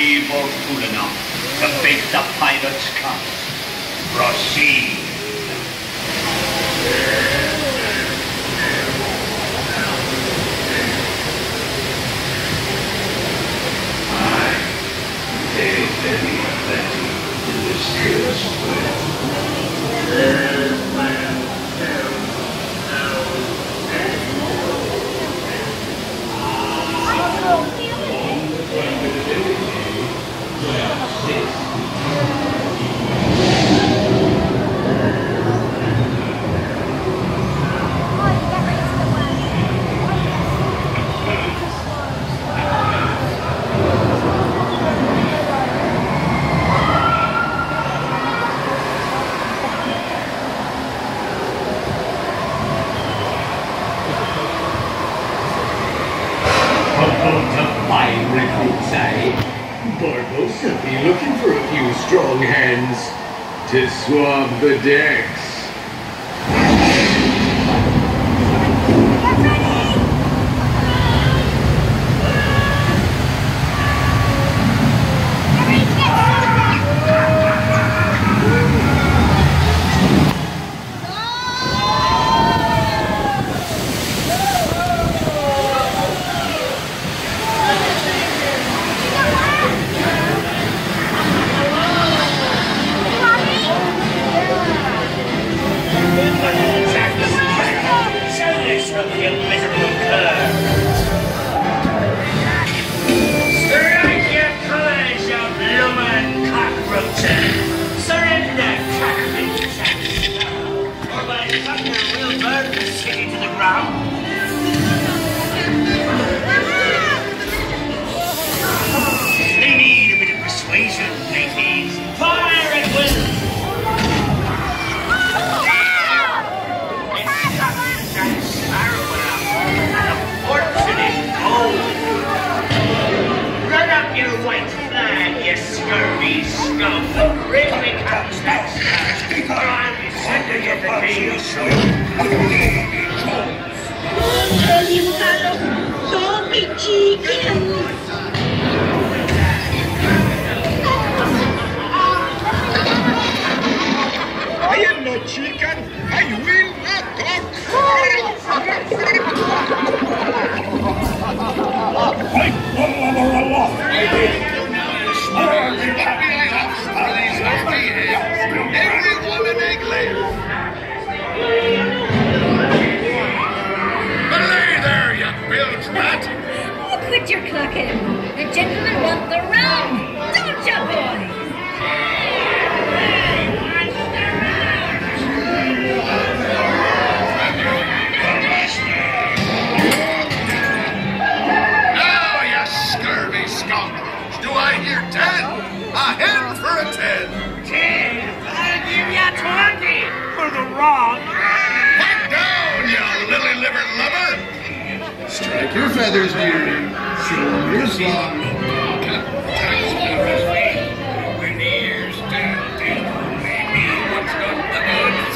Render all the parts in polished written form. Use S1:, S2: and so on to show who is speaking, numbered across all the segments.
S1: brave or fool enough to face the pirate's cubs, proceed.
S2: Very plenty in this cursed world.
S3: Barbosa be looking for a few strong hands to swab the decks.
S4: Quit your clucking. The gentlemen want the rum. Don't you, boys?
S5: Now, you scurvy scoundrels, do I hear 10? A hen for a 10.
S6: 10? I'll give you 20 for the wrong.
S5: Back down, you lily-livered lubber.
S7: Strike your feathers, dearie. Show 'em your song.
S5: When the ears stand still, maybe what's got the goods.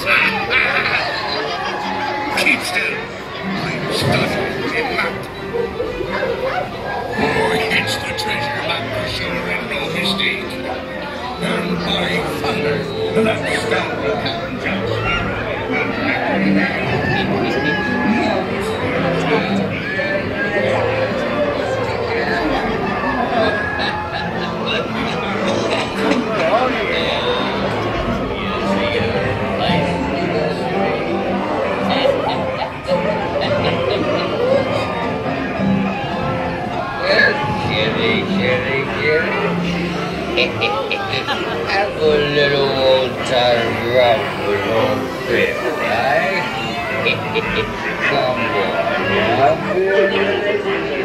S5: Keep still. I'm stunned in that. Oh, it's the treasure map for sure and no mistake. And by thunder, that scoundrel Captain Jack will never
S8: Have a little old time rock with old Pip, right? Come on, now,